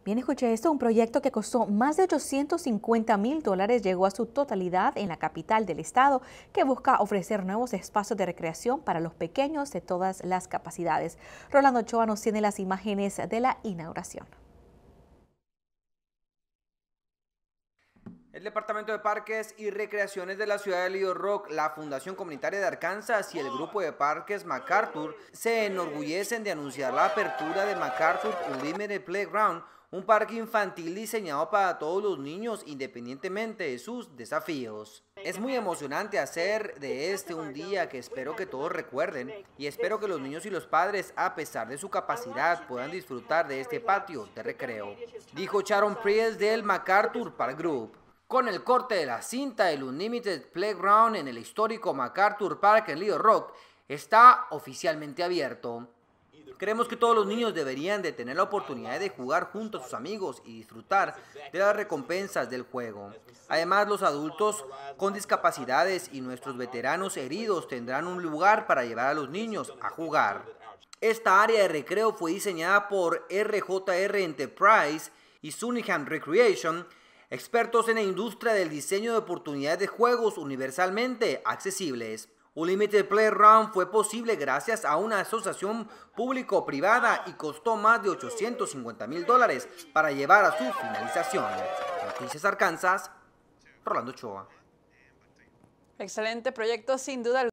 Bien, escuché esto, un proyecto que costó más de $850,000 llegó a su totalidad en la capital del estado, que busca ofrecer nuevos espacios de recreación para los pequeños de todas las capacidades. Rolando Ochoa nos tiene las imágenes de la inauguración. El Departamento de Parques y Recreaciones de la ciudad de Little Rock, la Fundación Comunitaria de Arkansas y el Grupo de Parques MacArthur se enorgullecen de anunciar la apertura de MacArthur Unlimited Playground, un parque infantil diseñado para todos los niños independientemente de sus desafíos. Es muy emocionante hacer de este un día que espero que todos recuerden y espero que los niños y los padres, a pesar de su capacidad, puedan disfrutar de este patio de recreo, dijo Sharon Priest del MacArthur Park Group. Con el corte de la cinta, el Unlimited Playground en el histórico MacArthur Park en Little Rock está oficialmente abierto. Creemos que todos los niños deberían de tener la oportunidad de jugar junto a sus amigos y disfrutar de las recompensas del juego. Además, los adultos con discapacidades y nuestros veteranos heridos tendrán un lugar para llevar a los niños a jugar. Esta área de recreo fue diseñada por RJR Enterprise y Sunningham Recreation, expertos en la industria del diseño de oportunidades de juegos universalmente accesibles. Unlimited Playground fue posible gracias a una asociación público-privada y costó más de $850,000 para llevar a su finalización. Noticias Arkansas, Rolando Ochoa. Excelente proyecto, sin duda.